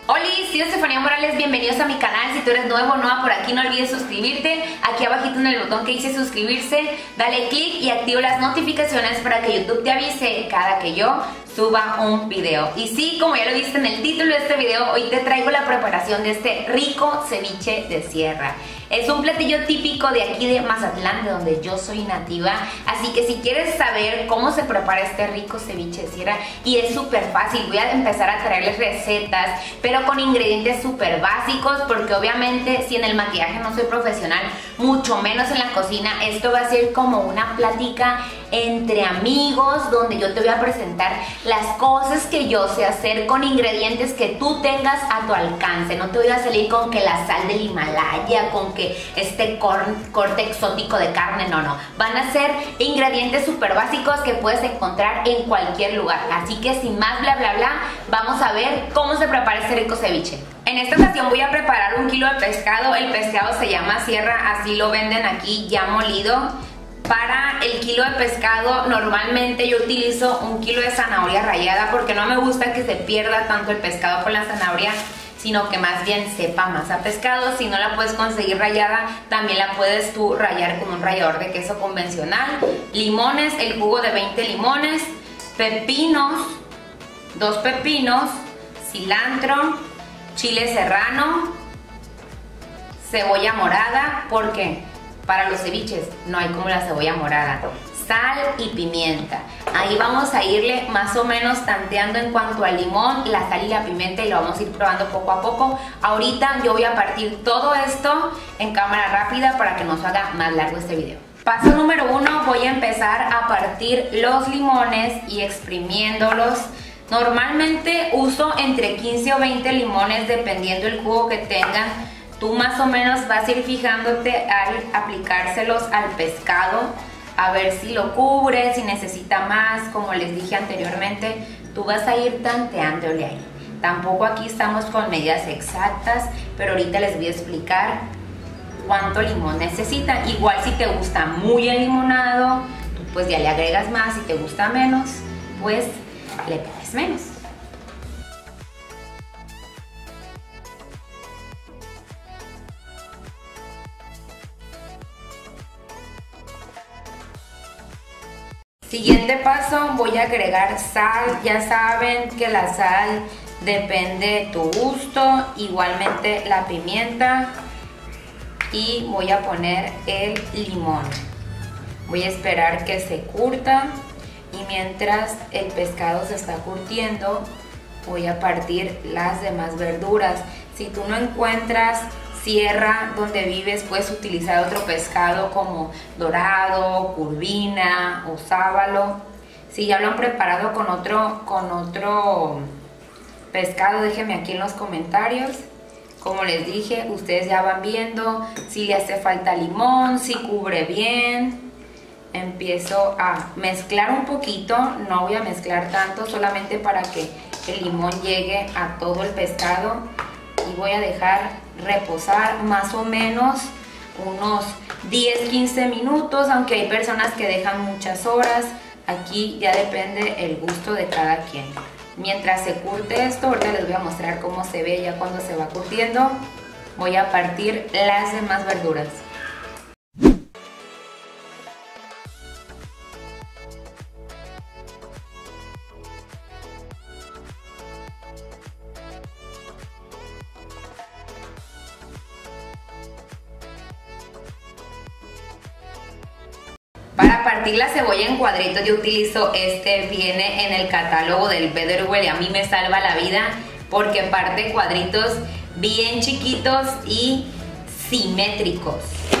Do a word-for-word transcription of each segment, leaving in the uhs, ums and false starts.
Hola, soy Estefanía Morales, bienvenidos a mi canal. Si tú eres nuevo o nueva por aquí, no olvides suscribirte. Aquí abajito en el botón que dice suscribirse, dale click y activa las notificaciones para que YouTube te avise cada que yo suba un video. Y sí, como ya lo viste en el título de este video, hoy te traigo la preparación de este rico ceviche de sierra. Es un platillo típico de aquí de Mazatlán, de donde yo soy nativa. Así que si quieres saber cómo se prepara este rico ceviche de sierra, y es súper fácil, voy a empezar a traerles recetas, pero con ingredientes súper básicos, porque obviamente si en el maquillaje no soy profesional, mucho menos en la cocina, esto va a ser como una plática entre amigos, donde yo te voy a presentar las cosas que yo sé hacer con ingredientes que tú tengas a tu alcance. No te voy a salir con que la sal del Himalaya, con que este corte exótico de carne, no, no. Van a ser ingredientes súper básicos que puedes encontrar en cualquier lugar. Así que sin más bla bla bla, vamos a ver cómo se prepara este rico ceviche. En esta ocasión voy a preparar un kilo de pescado. El pescado se llama sierra, así lo venden aquí ya molido. Para el kilo de pescado normalmente yo utilizo un kilo de zanahoria rallada, porque no me gusta que se pierda tanto el pescado con la zanahoria, sino que más bien sepa más a pescado. Si no la puedes conseguir rallada, también la puedes tú rallar con un rallador de queso convencional. Limones, el jugo de veinte limones, pepinos, dos pepinos, cilantro, chile serrano, cebolla morada, porque para los ceviches no hay como la cebolla morada, sal y pimienta. Ahí vamos a irle más o menos tanteando en cuanto al limón, la sal y la pimienta, y lo vamos a ir probando poco a poco. Ahorita yo voy a partir todo esto en cámara rápida para que no se haga más largo este video. Paso número uno, voy a empezar a partir los limones y exprimiéndolos. Normalmente uso entre quince o veinte limones dependiendo el jugo que tengan. Tú más o menos vas a ir fijándote al aplicárselos al pescado, a ver si lo cubre, si necesita más. Como les dije anteriormente, tú vas a ir tanteándole ahí. Tampoco aquí estamos con medidas exactas, pero ahorita les voy a explicar cuánto limón necesita. Igual si te gusta muy el limonado, pues ya le agregas más. Si te gusta menos, pues le pones menos. Siguiente paso, voy a agregar sal. Ya saben que la sal depende de tu gusto, igualmente la pimienta, y voy a poner el limón. Voy a esperar que se curta, y mientras el pescado se está curtiendo, voy a partir las demás verduras. Si tú no encuentras sierra donde vives, puedes utilizar otro pescado como dorado, curvina o sábalo. Si ya lo han preparado con otro, con otro pescado, déjenme aquí en los comentarios. Como les dije, ustedes ya van viendo si le hace falta limón, si cubre bien. Empiezo a mezclar un poquito, no voy a mezclar tanto, solamente para que el limón llegue a todo el pescado, y voy a dejar reposar más o menos unos diez a quince minutos, aunque hay personas que dejan muchas horas. Aquí ya depende el gusto de cada quien. Mientras se curte esto, ahorita les voy a mostrar cómo se ve ya cuando se va curtiendo. Voy a partir las demás verduras. Para partir la cebolla en cuadritos yo utilizo este, viene en el catálogo del Betterware, y a mí me salva la vida porque parte cuadritos bien chiquitos y simétricos.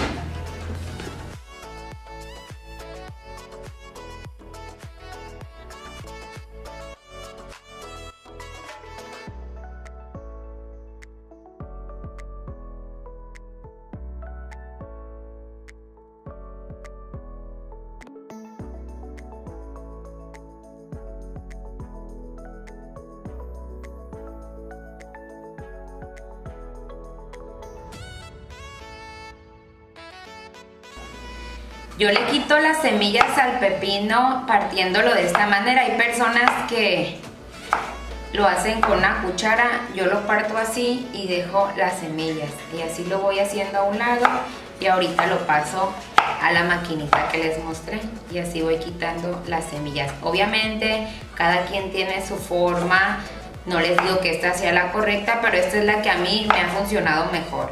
Yo le quito las semillas al pepino partiéndolo de esta manera. Hay personas que lo hacen con una cuchara, yo lo parto así y dejo las semillas. Y así lo voy haciendo a un lado y ahorita lo paso a la maquinita que les mostré. Y así voy quitando las semillas. Obviamente, cada quien tiene su forma. No les digo que esta sea la correcta, pero esta es la que a mí me ha funcionado mejor.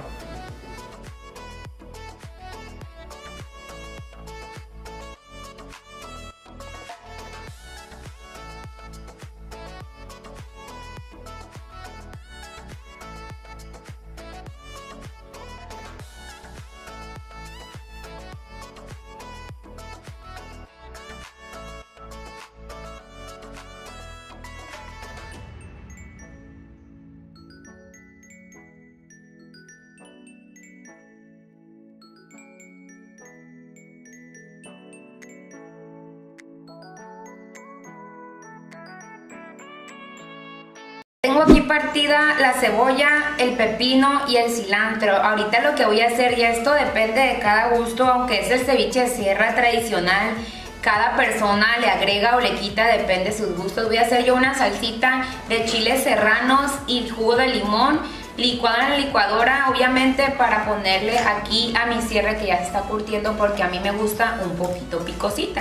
Tengo aquí partida la cebolla, el pepino y el cilantro. Ahorita lo que voy a hacer, ya esto depende de cada gusto, aunque es el ceviche de sierra tradicional, cada persona le agrega o le quita, depende de sus gustos. Voy a hacer yo una salsita de chiles serranos y jugo de limón, licuado en la licuadora, obviamente para ponerle aquí a mi sierra que ya se está curtiendo, porque a mí me gusta un poquito picosita.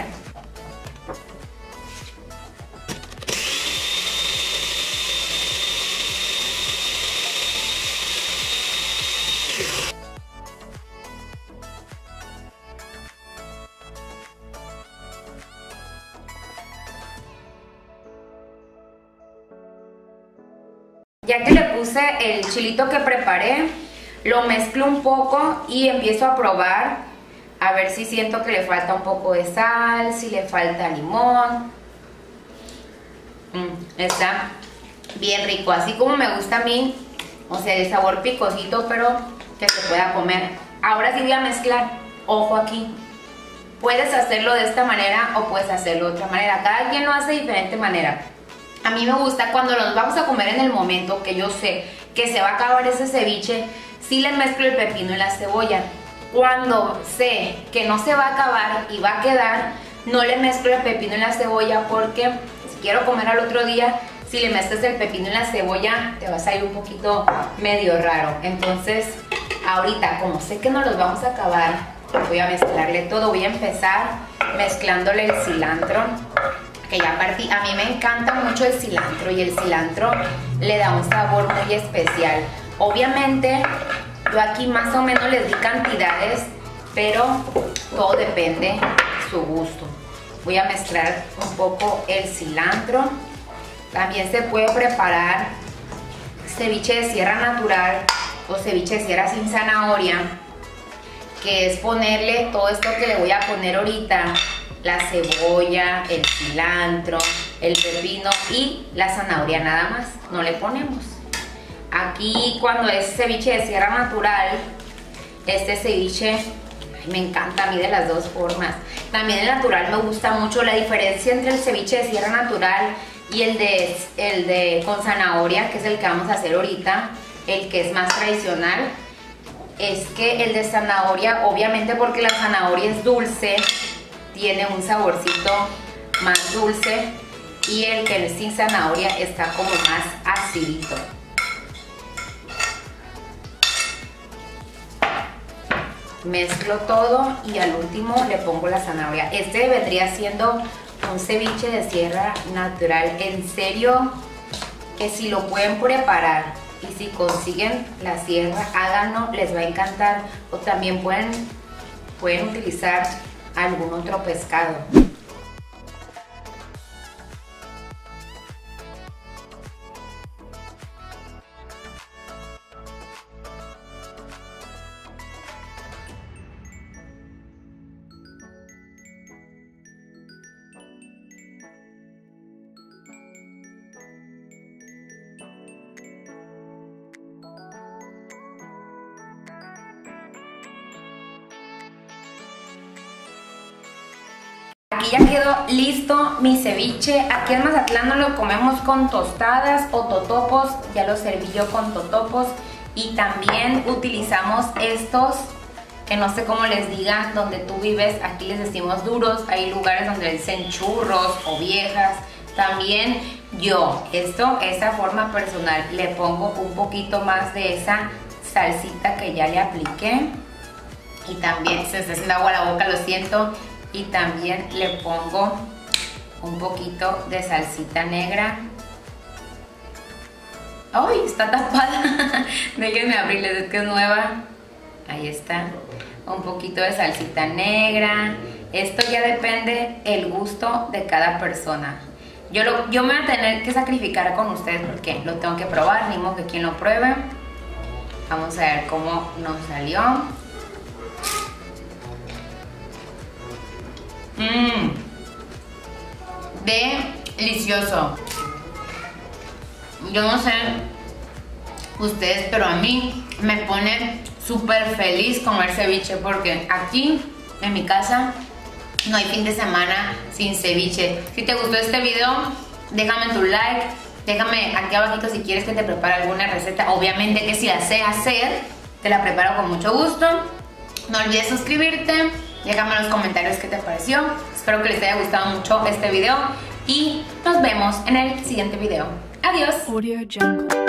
Ya que le puse el chilito que preparé, lo mezclo un poco y empiezo a probar a ver si siento que le falta un poco de sal, si le falta limón. Mm, está bien rico, así como me gusta a mí, o sea, de sabor picosito, pero que se pueda comer. Ahora sí voy a mezclar, ojo aquí. Puedes hacerlo de esta manera o puedes hacerlo de otra manera, cada quien lo hace de diferente manera. A mí me gusta cuando los vamos a comer en el momento que yo sé que se va a acabar ese ceviche, sí le mezclo el pepino y la cebolla. Cuando sé que no se va a acabar y va a quedar, no le mezclo el pepino y la cebolla, porque si quiero comer al otro día, si le mezclas el pepino y la cebolla, te va a salir un poquito medio raro. Entonces, ahorita, como sé que no los vamos a acabar, voy a mezclarle todo. Voy a empezar mezclándole el cilantro, que ya partí. A mí me encanta mucho el cilantro y el cilantro le da un sabor muy especial. Obviamente yo aquí más o menos les di cantidades, pero todo depende de su gusto. Voy a mezclar un poco el cilantro. También se puede preparar ceviche de sierra natural o ceviche de sierra sin zanahoria, que es ponerle todo esto que le voy a poner ahorita: la cebolla, el cilantro, el pepino y la zanahoria, nada más, no le ponemos. Aquí cuando es ceviche de sierra natural, este ceviche me encanta a mí de las dos formas. También el natural me gusta mucho. La diferencia entre el ceviche de sierra natural y el de, el de con zanahoria, que es el que vamos a hacer ahorita, el que es más tradicional, es que el de zanahoria, obviamente porque la zanahoria es dulce, tiene un saborcito más dulce, y el que es sin zanahoria está como más acidito. Mezclo todo y al último le pongo la zanahoria. Este vendría siendo un ceviche de sierra natural. En serio que si lo pueden preparar y si consiguen la sierra, háganlo, les va a encantar. O también pueden, pueden utilizar algún otro pescado. Aquí ya quedó listo mi ceviche. Aquí en Mazatlán no lo comemos con tostadas o totopos, ya lo serví yo con totopos. Y también utilizamos estos, que no sé cómo les digan donde tú vives, aquí les decimos duros. Hay lugares donde dicen churros o viejas, También yo, esto, esta forma personal, le pongo un poquito más de esa salsita que ya le apliqué. Y también, se me está haciendo agua a la boca, lo siento. Y también le pongo un poquito de salsita negra. ¡Ay! Está tapada. Déjenme abrirles, es que es nueva. Ahí está. Un poquito de salsita negra. Esto ya depende el gusto de cada persona. Yo, lo, yo me voy a tener que sacrificar con ustedes porque lo tengo que probar, ni modo que quien lo pruebe. Vamos a ver cómo nos salió. Mmm, delicioso. Yo no sé ustedes, pero a mí me pone súper feliz comer ceviche porque aquí en mi casa no hay fin de semana sin ceviche. Si te gustó este video, déjame tu like, déjame aquí abajito si quieres que te prepare alguna receta. Obviamente que si la sé hacer, te la preparo con mucho gusto. No olvides suscribirte, déjame en los comentarios qué te pareció. Espero que les haya gustado mucho este video y nos vemos en el siguiente video. Adiós. Audio Jungle.